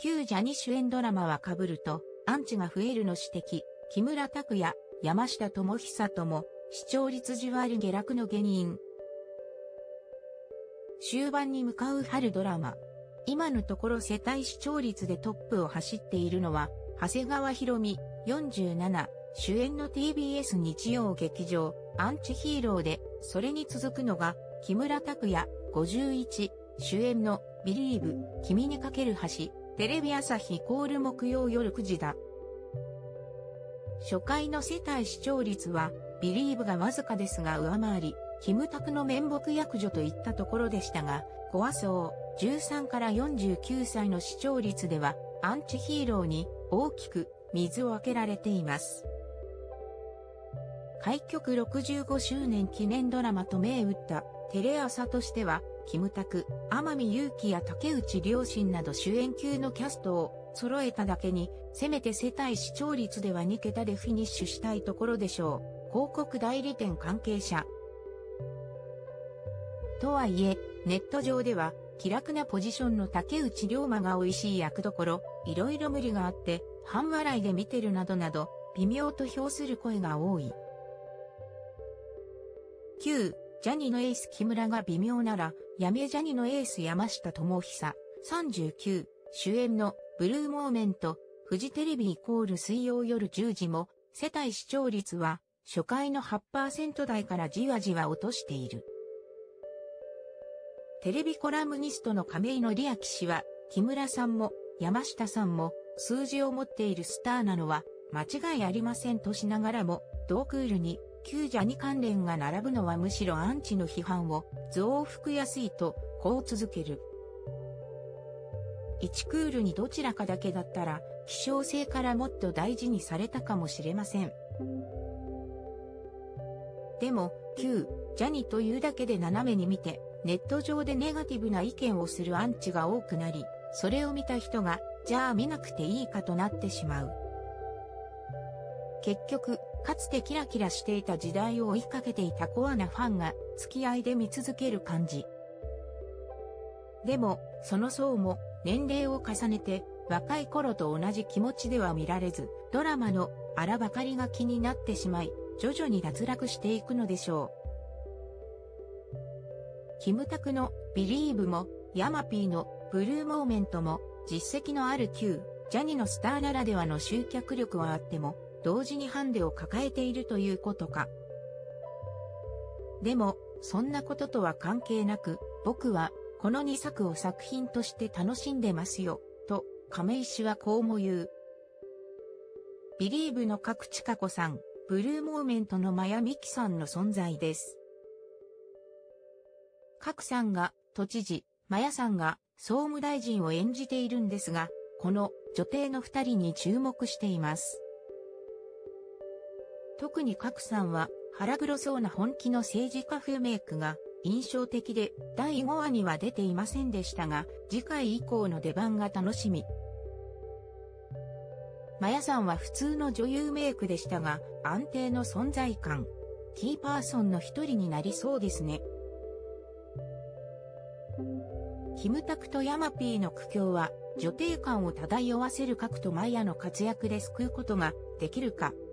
旧ジャニ主演ドラマは被ると、アンチが増えるの指摘、木村拓哉、山下智久とも、視聴率じわり下落の原因。終盤に向かう春ドラマ。今のところ世帯視聴率でトップを走っているのは、長谷川博己、47、主演の TBS 日曜劇場、アンチヒーローで、それに続くのが、木村拓哉、51、主演のビリーブ、君にかける橋、テレビ朝日木曜夜9時だ。初回の世帯視聴率は、ビリーブがわずかですが上回り、キムタクの面目躍如といったところでしたが、コア層、13から49歳の視聴率では、アンチヒーローに大きく水をあけられています。開局65周年記念ドラマと銘打ったテレ朝としては、キムタク、天海祐希や竹内涼真など主演級のキャストを揃えただけに、せめて世帯視聴率では2桁でフィニッシュしたいところでしょう。広告代理店関係者。とはいえ、ネット上では、気楽なポジションの竹内涼真が美味しい役どころ、いろいろ無理があって、半笑いで見てるなどなど、微妙と評する声が多い。旧、ジャニのエース木村が微妙なら、やめジャニのエース山下智久、39、主演のブルーモーメント、フジテレビ水曜夜10時も、世帯視聴率は、初回の 8% 台からじわじわ落としている。テレビコラムニストの亀井紀明氏は、木村さんも山下さんも数字を持っているスターなのは間違いありませんとしながらも、同クールに旧ジャニ関連が並ぶのはむしろアンチの批判を増幅やすいと、こう続ける。1クールにどちらかだけだったら、希少性からもっと大事にされたかもしれません。でも、旧ジャニというだけで斜めに見て、ネット上でネガティブな意見をするアンチが多くなり、それを見た人が、じゃあ見なくていいかとなってしまう。結局、かつてキラキラしていた時代を追いかけていたコアなファンが、付き合いで見続ける感じ。でも、その層も、年齢を重ねて、若い頃と同じ気持ちでは見られず、ドラマのあらばかりが気になってしまい、徐々に脱落していくのでしょう。キムタクのビリーブも、ヤマピーのブルーモーメントも、実績のある旧ジャニのスターならではの集客力はあっても、同時にハンデを抱えているということか。でも、そんなこととは関係なく、僕は、この2作を作品として楽しんでますよ、と、亀井氏はこうも言う。ビリーブの角千佳子さん、ブルーモーメントの真矢美樹さんの存在です。角さんが都知事、真矢さんが総務大臣を演じているんですが、この女帝の2人に注目しています。特に角さんは腹黒そうな本気の政治家風メイクが印象的で、第5話には出ていませんでしたが、次回以降の出番が楽しみ。真矢さんは普通の女優メイクでしたが、安定の存在感。キーパーソンの一人になりそうですね。キムタクとヤマピーの苦境は、女帝感を漂わせる角と真矢の活躍で救うことができるか。